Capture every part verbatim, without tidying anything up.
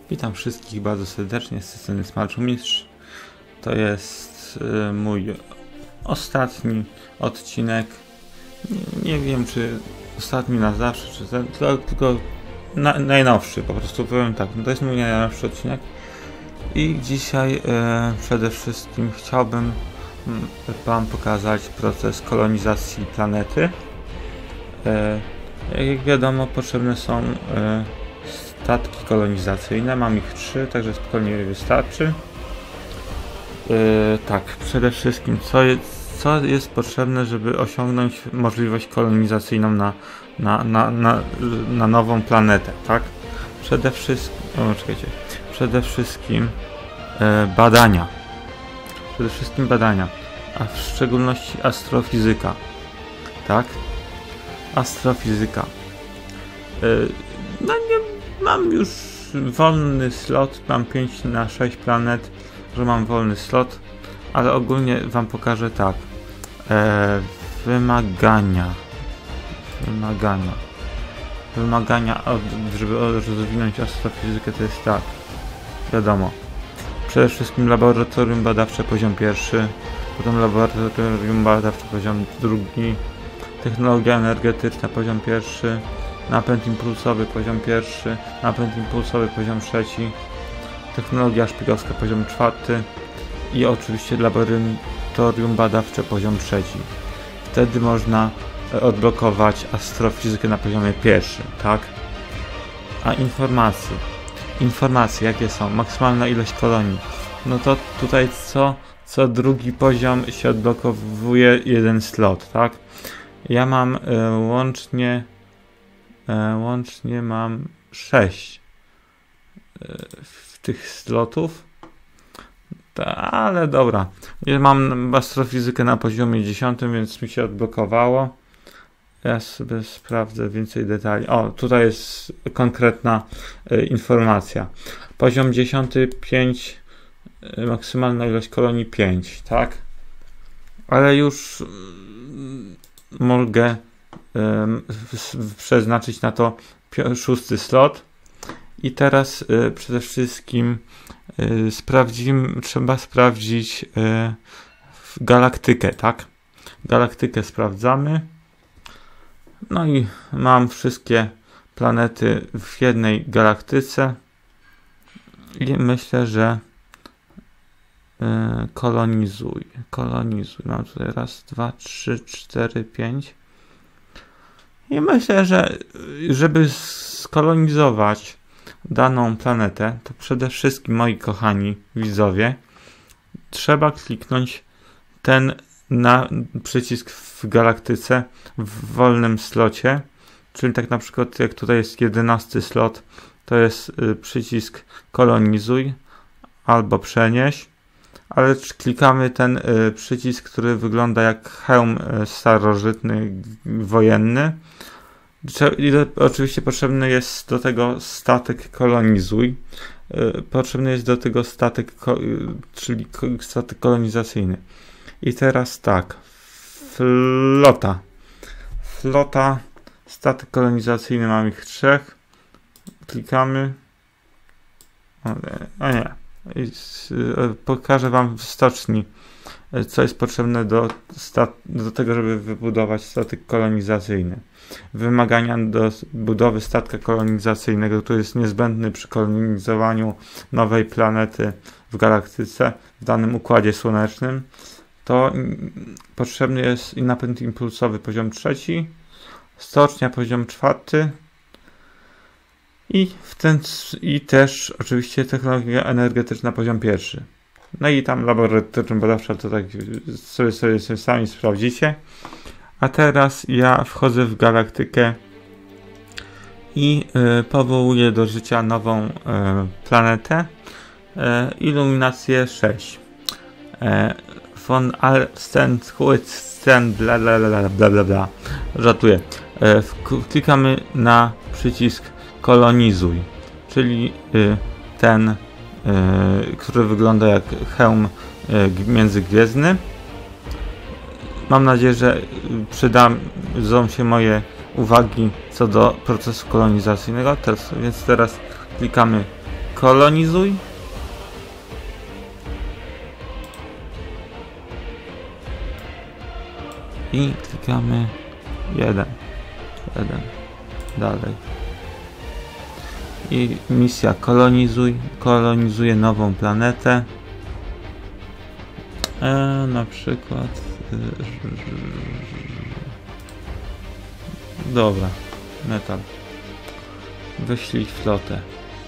Witam wszystkich bardzo serdecznie, z tej strony Smalczumistrz. To jest y, mój ostatni odcinek. Nie, nie wiem, czy ostatni na zawsze, czy ten, tylko, tylko na, najnowszy, po prostu powiem tak. No to jest mój najnowszy odcinek. I dzisiaj y, przede wszystkim chciałbym y, Wam pokazać proces kolonizacji planety. Y, jak wiadomo, potrzebne są y, statki kolonizacyjne, mam ich trzy, także spokojnie wystarczy. Yy, tak, przede wszystkim co jest, co jest potrzebne, żeby osiągnąć możliwość kolonizacyjną na, na, na, na, na nową planetę, tak? Przede wszystkim, o, czekajcie, przede wszystkim yy, badania. Przede wszystkim badania, a w szczególności astrofizyka, tak? Astrofizyka. Yy, no nie Mam już wolny slot, mam pięć na sześć planet, że mam wolny slot, ale ogólnie Wam pokażę tak. E, wymagania. Wymagania. Wymagania, od, żeby rozwinąć astrofizykę, to jest tak. Wiadomo. Przede wszystkim laboratorium badawcze poziom pierwszy, potem laboratorium badawcze poziom drugi, technologia energetyczna poziom pierwszy, napęd impulsowy poziom pierwszy, napęd impulsowy poziom trzeci, technologia szpiegowska poziom czwarty i oczywiście laboratorium badawcze poziom trzeci. Wtedy można odblokować astrofizykę na poziomie pierwszym, tak? A informacje. Informacje jakie są? Maksymalna ilość kolonii. No to tutaj co, co drugi poziom się odblokowuje jeden slot, tak? Ja mam y, łącznie Łącznie mam sześć w tych slotów, ale dobra. Mam astrofizykę na poziomie dziesiątym, więc mi się odblokowało. Ja sobie sprawdzę więcej detali. O, tutaj jest konkretna informacja. Poziom dziesiąty, pięć, maksymalna ilość kolonii pięć, tak? Ale już mogę przeznaczyć na to szósty slot. I teraz y, przede wszystkim y, sprawdzimy, trzeba sprawdzić y, galaktykę, tak? Galaktykę sprawdzamy. No i mam wszystkie planety w jednej galaktyce. I myślę, że y, kolonizuj. Kolonizuj. Mam tutaj raz, dwa, trzy, cztery, pięć. I myślę, że żeby skolonizować daną planetę, to przede wszystkim, moi kochani widzowie, trzeba kliknąć ten na przycisk w galaktyce w wolnym slocie, czyli tak na przykład jak tutaj jest jedenasty slot, to jest przycisk kolonizuj albo przenieś, ale klikamy ten y, przycisk, który wygląda jak hełm y, starożytny, wojenny. I do, oczywiście potrzebny jest do tego statek kolonizuj. Y, potrzebny jest do tego statek, ko, y, czyli ko, statek kolonizacyjny. I teraz tak. Flota. Flota. Statek kolonizacyjny, mam ich trzech. Klikamy. A nie. I pokażę Wam w stoczni, co jest potrzebne do, do tego, żeby wybudować statek kolonizacyjny. Wymagania do budowy statka kolonizacyjnego, który jest niezbędny przy kolonizowaniu nowej planety w galaktyce, w danym układzie słonecznym, to potrzebny jest napęd impulsowy poziom trzeci, stocznia poziom czwarty, I, w ten, I też oczywiście technologia energetyczna poziom pierwszy. No i tam laboratorium badawcze, to tak sobie, sobie, sobie sami sprawdzicie. A teraz ja wchodzę w galaktykę i y, powołuję do życia nową y, planetę. Y, iluminację sześć. Y, von Alstand, Stand, bla bla bla bla bla bla. Żartuję. Y, klikamy na przycisk kolonizuj, czyli y, ten, y, który wygląda jak hełm y, międzygwiezdny. Mam nadzieję, że przydadzą się moje uwagi co do procesu kolonizacyjnego, teraz, więc teraz klikamy kolonizuj. I klikamy jeden. jeden. Dalej. I misja kolonizuj. Kolonizuje nową planetę. E, na przykład. Dobra. Metal. Wyślij flotę.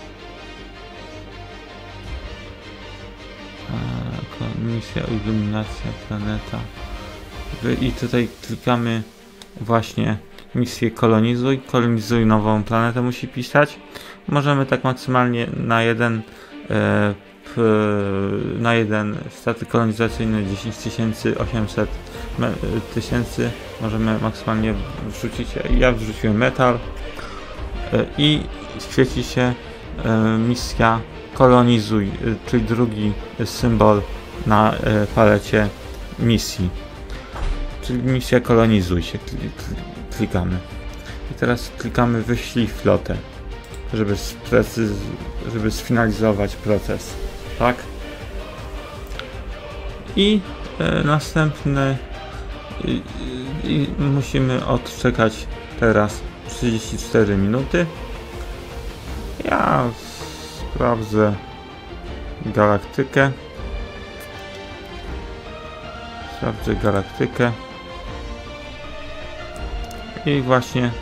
A, misja iluminacja planeta. I tutaj klikamy właśnie misję kolonizuj. Kolonizuj nową planetę musi pisać. Możemy tak maksymalnie na jeden e, p, na jeden statek kolonizacyjny dziesięć tysięcy osiemset tysięcy możemy maksymalnie wrzucić. Ja wrzuciłem metal e, i świeci się e, misja kolonizuj, e, czyli drugi symbol na e, palecie misji. Czyli misja kolonizuj się klikamy. I teraz klikamy wyślij flotę, żeby, sprecyz żeby sfinalizować proces. Tak? I e, następny i, i musimy odczekać teraz trzydzieści cztery minuty. Ja sprawdzę galaktykę. Sprawdzę galaktykę. I właśnie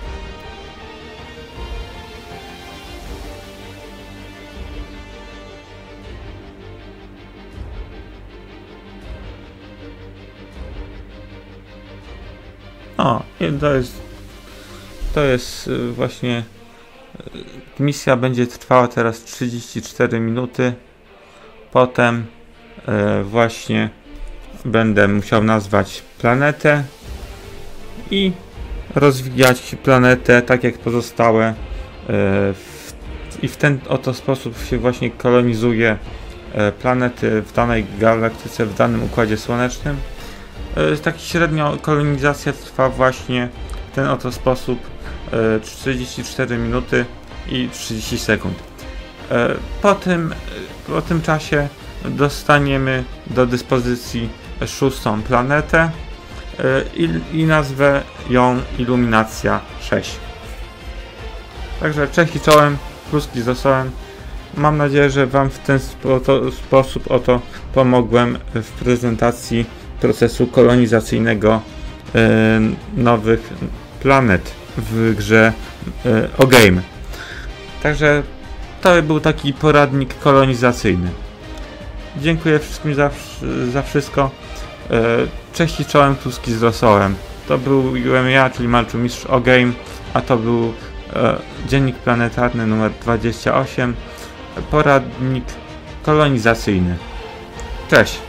o, i to jest to jest właśnie misja będzie trwała teraz trzydzieści cztery minuty. Potem e, właśnie będę musiał nazwać planetę i rozwijać planetę tak jak pozostałe w, i w ten oto sposób się właśnie kolonizuje planety w danej galaktyce, w danym układzie słonecznym. Tak średnio kolonizacja trwa właśnie w ten oto sposób trzydzieści cztery minuty i trzydzieści sekund. Po tym, po tym czasie dostaniemy do dyspozycji szóstą planetę i, i nazwę ją Iluminacja sześć. Także cześć i czołem, pluski z rosołem. Mam nadzieję, że Wam w ten spo, to, sposób oto pomogłem w prezentacji procesu kolonizacyjnego e, nowych planet w grze e, O-Game. Także to był taki poradnik kolonizacyjny. Dziękuję wszystkim za, za wszystko. Cześć i czołem, pluski z rosołem. To byłem ja, czyli Malczu Mistrz O-Game, a to był e, Dziennik Planetarny numer dwadzieścia osiem, poradnik kolonizacyjny. Cześć!